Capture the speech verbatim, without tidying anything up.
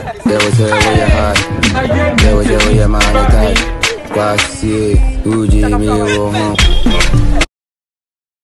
There was her where you hot. There was your man tight. Quase, o de mil,